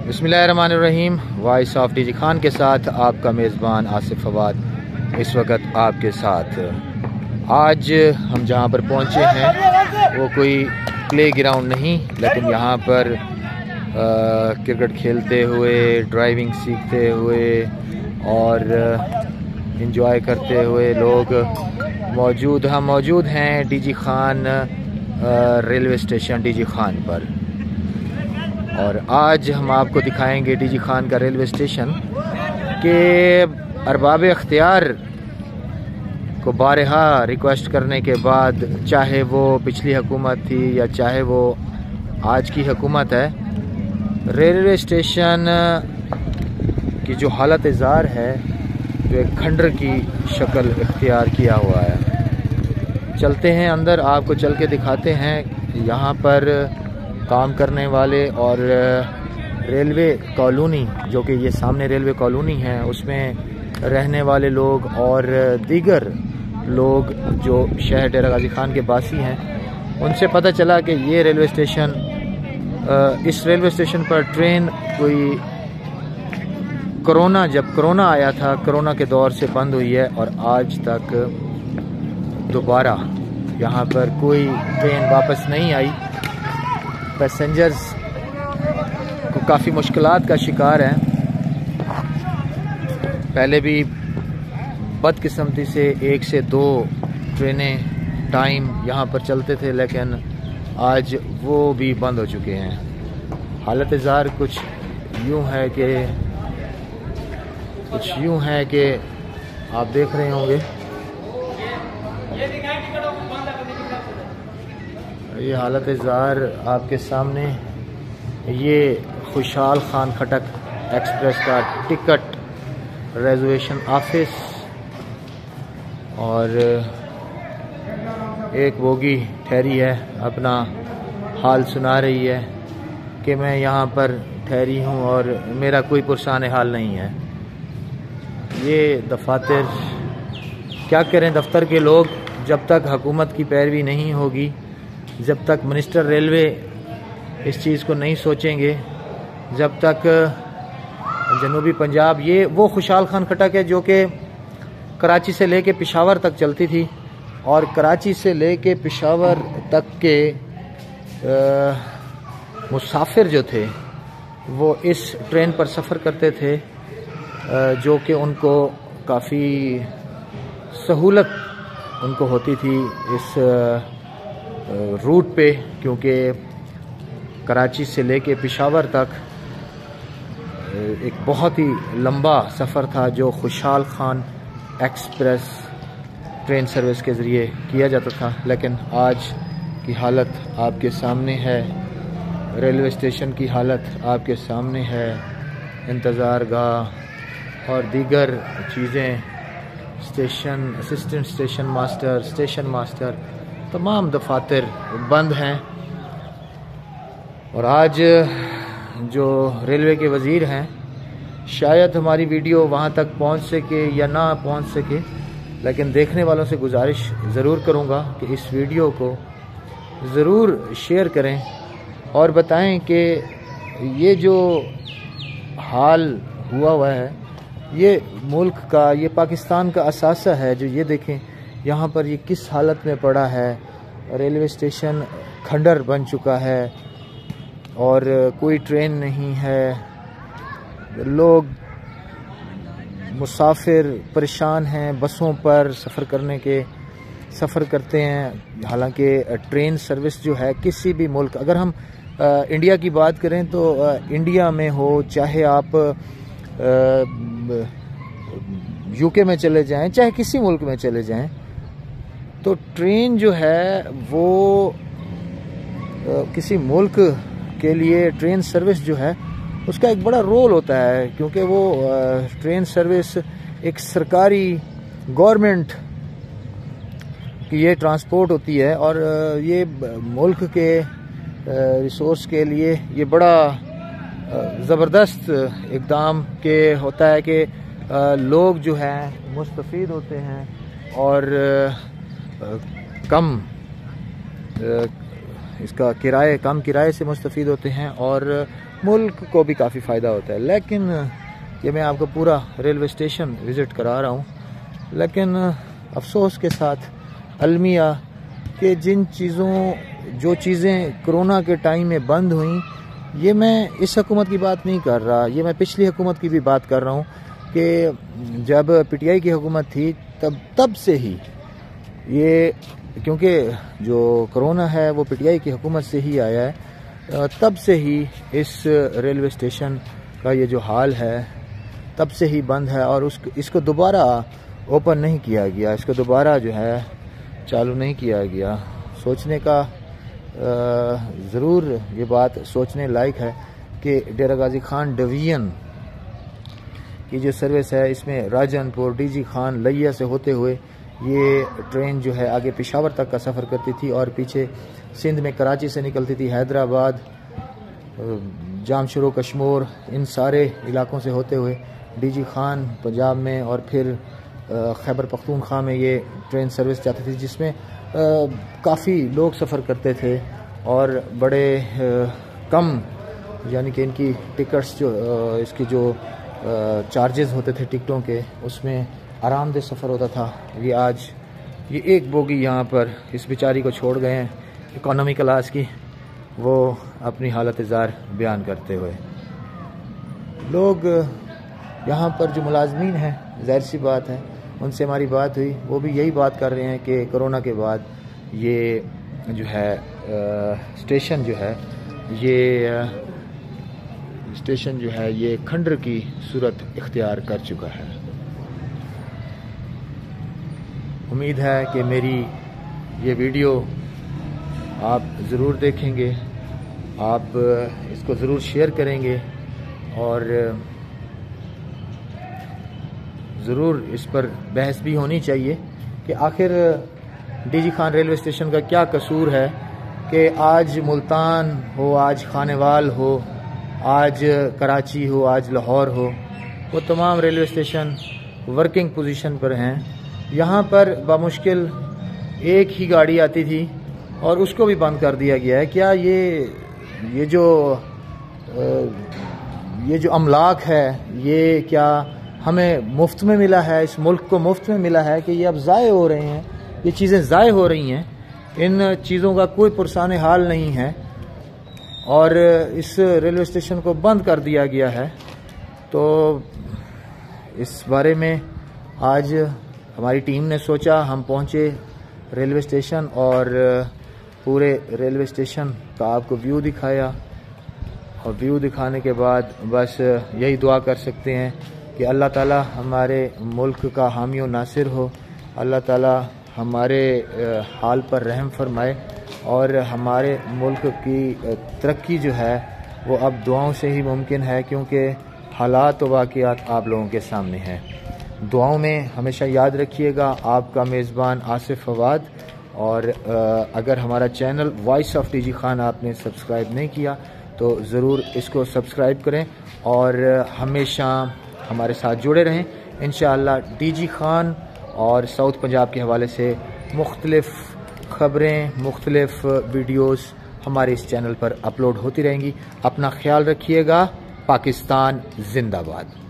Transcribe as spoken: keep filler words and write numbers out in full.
बिस्मिल्लाहिर्रहमानिर्रहीम। Voice of DG Khan के साथ आपका मेज़बान आसिफ फवाद इस वक्त आपके साथ। आज हम जहाँ पर पहुँचे हैं वो कोई प्ले ग्राउंड नहीं, लेकिन यहाँ पर क्रिकेट खेलते हुए, ड्राइविंग सीखते हुए और इंजॉय करते हुए लोग मौजूद हम मौजूद हैं DG Khan railway station DG Khan पर। और आज हम आपको दिखाएंगे डीजी खान का रेलवे स्टेशन के अरबाब इख्तियार को बारहा रिक्वेस्ट करने के बाद, चाहे वो पिछली हुकूमत थी या चाहे वो आज की हुकूमत है, रेलवे स्टेशन की जो हालत ज़ार है जो एक खंडर की शक्ल इख्तियार किया हुआ है। चलते हैं अंदर, आपको चल के दिखाते हैं यहाँ पर काम करने वाले और रेलवे कॉलोनी, जो कि ये सामने रेलवे कॉलोनी है, उसमें रहने वाले लोग और दीगर लोग जो शहर डेरा गाजी खान के बासी हैं, उनसे पता चला कि ये रेलवे स्टेशन, इस रेलवे स्टेशन पर ट्रेन कोई कोरोना जब कोरोना आया था, कोरोना के दौर से बंद हुई है और आज तक दोबारा यहाँ पर कोई ट्रेन वापस नहीं आई। पैसेंजर्स को काफ़ी मुश्किलात का शिकार हैं। पहले भी बदकिस्मती से एक से दो ट्रेनें टाइम यहाँ पर चलते थे, लेकिन आज वो भी बंद हो चुके हैं। हालत ज़ार कुछ यूँ है कि कुछ यूँ है कि आप देख रहे होंगे, ये हालत ज़ार आपके सामने। ये खुशहाल खान खटक एक्सप्रेस का टिकट रिजर्वेशन ऑफिस और एक बोगी ठहरी है, अपना हाल सुना रही है कि मैं यहाँ पर ठहरी हूँ और मेरा कोई पुरसान हाल नहीं है। ये दफातर क्या करें, दफ्तर के लोग जब तक हुकूमत की पैरवी नहीं होगी, जब तक मिनिस्टर रेलवे इस चीज़ को नहीं सोचेंगे, जब तक जनूबी पंजाब, ये वो खुशहाल खान खटक है जो कि कराची से लेके पेशावर तक चलती थी और कराची से लेके पेशावर तक के आ, मुसाफिर जो थे वो इस ट्रेन पर सफ़र करते थे, आ, जो कि उनको काफ़ी सहूलत उनको होती थी इस आ, रूट पे, क्योंकि कराची से लेके पेशावर तक एक बहुत ही लंबा सफ़र था जो खुशहाल खान एक्सप्रेस ट्रेन सर्विस के ज़रिए किया जाता था। लेकिन आज की हालत आपके सामने है, रेलवे स्टेशन की हालत आपके सामने है। इंतज़ार गाह और दीगर चीज़ें, station assistant station master, station master, तमाम दफातर बंद हैं। और आज जो रेलवे के वज़ीर हैं, शायद हमारी वीडियो वहाँ तक पहुँच सके या ना पहुँच सके, लेकिन देखने वालों से गुजारिश ज़रूर करूँगा कि इस वीडियो को ज़रूर शेयर करें और बताएं कि ये जो हाल हुआ हुआ है, ये मुल्क का, ये पाकिस्तान का असासा है। जो ये देखें यहाँ पर ये किस हालत में पड़ा है, रेलवे स्टेशन खंडर बन चुका है और कोई ट्रेन नहीं है, लोग मुसाफिर परेशान हैं, बसों पर सफ़र करने के सफ़र करते हैं। हालांकि ट्रेन सर्विस जो है किसी भी मुल्क, अगर हम आ, इंडिया की बात करें तो आ, इंडिया में हो, चाहे आप यूके में चले जाएं, चाहे किसी मुल्क में चले जाएं, तो ट्रेन जो है वो आ, किसी मुल्क के लिए ट्रेन सर्विस जो है उसका एक बड़ा रोल होता है, क्योंकि वो आ, ट्रेन सर्विस एक सरकारी गवर्नमेंट की ये ट्रांसपोर्ट होती है और आ, ये मुल्क के रिसोर्स के लिए ये बड़ा ज़बरदस्त इक़दाम के होता है कि आ, लोग जो हैं मुस्तफ़ीद होते हैं और आ, कम आ, इसका किराए कम किराए से मुस्तफ़ीद होते हैं और मुल्क को भी काफ़ी फ़ायदा होता है। लेकिन ये मैं आपको पूरा रेलवे स्टेशन विज़िट करा रहा हूँ, लेकिन अफसोस के साथ अलमिया कि जिन चीज़ों जो चीज़ें कोरोना के टाइम में बंद हुई, ये मैं इस हुकूमत की बात नहीं कर रहा, ये मैं पिछली हुकूमत की भी बात कर रहा हूँ कि जब पीटीआई की हुकूमत थी तब तब से ही ये, क्योंकि जो कोरोना है वो पीटीआई की हुकूमत से ही आया है, तब से ही इस रेलवे स्टेशन का ये जो हाल है तब से ही बंद है और उस इसको दोबारा ओपन नहीं किया गया, इसको दोबारा जो है चालू नहीं किया गया। सोचने का ज़रूर ये बात सोचने लायक है कि डेरा गाजी खान डिवीज़न की जो सर्विस है इसमें राजनपुर, डीजी खान, लिया से होते हुए ये ट्रेन जो है आगे पेशावर तक का सफ़र करती थी और पीछे सिंध में कराची से निकलती थी, हैदराबाद, जामशरो, कश्मीर, इन सारे इलाकों से होते हुए डीजी खान पंजाब में और फिर खैबर पख्तूनख्वा में ये ट्रेन सर्विस जाती थी, जिसमें काफ़ी लोग सफ़र करते थे और बड़े आ, कम यानी कि इनकी टिकट्स जो आ, इसकी जो चार्जेस होते थे टिकटों के, उसमें आरामदेह सफ़र होता था। ये आज ये एक बोगी यहाँ पर इस बेचारी को छोड़ गए हैं इकॉनमी क्लास की, वो अपनी हालत ज़ार बयान करते हुए। लोग यहाँ पर जो मुलाजमीन हैं, ज़ाहिर सी बात है उनसे हमारी बात हुई, वो भी यही बात कर रहे हैं कि कोरोना के बाद ये जो है आ, स्टेशन जो है ये आ, स्टेशन जो है ये खंडर की सूरत इख्तियार कर चुका है। उम्मीद है कि मेरी ये वीडियो आप ज़रूर देखेंगे, आप इसको ज़रूर शेयर करेंगे और ज़रूर इस पर बहस भी होनी चाहिए कि आखिर डीजी खान रेलवे स्टेशन का क्या कसूर है कि आज मुल्तान हो, आज खानेवाल हो, आज कराची हो, आज लाहौर हो, वो तमाम रेलवे स्टेशन वर्किंग पोजीशन पर हैं। यहाँ पर बामुश्किल एक ही गाड़ी आती थी और उसको भी बंद कर दिया गया है। क्या ये ये जो ये जो अमलाक है ये क्या हमें मुफ्त में मिला है, इस मुल्क को मुफ्त में मिला है कि ये अब ज़ाय हो रहे हैं, ये चीज़ें ज़ाय हो रही हैं, इन चीज़ों का कोई पुरसान हाल नहीं है और इस रेलवे स्टेशन को बंद कर दिया गया है। तो इस बारे में आज हमारी टीम ने सोचा, हम पहुँचे रेलवे स्टेशन और पूरे रेलवे स्टेशन का आपको व्यू दिखाया और व्यू दिखाने के बाद बस यही दुआ कर सकते हैं कि अल्लाह ताला हमारे मुल्क का हामी व नासिर हो, अल्लाह ताला हमारे हाल पर रहम फरमाए और हमारे मुल्क की तरक्की जो है वो अब दुआओं से ही मुमकिन है, क्योंकि हालात व वाक़ियात आप लोगों के सामने हैं। दुआओं में हमेशा याद रखिएगा। आपका मेज़बान आसिफ फवाद, और अगर हमारा channel voice of DG Khan आपने सब्सक्राइब नहीं किया तो ज़रूर इसको सब्सक्राइब करें और हमेशा हमारे साथ जुड़े रहें। इंशाअल्लाह डीजी खान और साउथ पंजाब के हवाले से मुख्तलिफ़ ख़बरें, मुख्तलिफ़ वीडियोस हमारे इस चैनल पर अपलोड होती रहेंगी। अपना ख्याल रखिएगा। पाकिस्तान जिंदाबाद।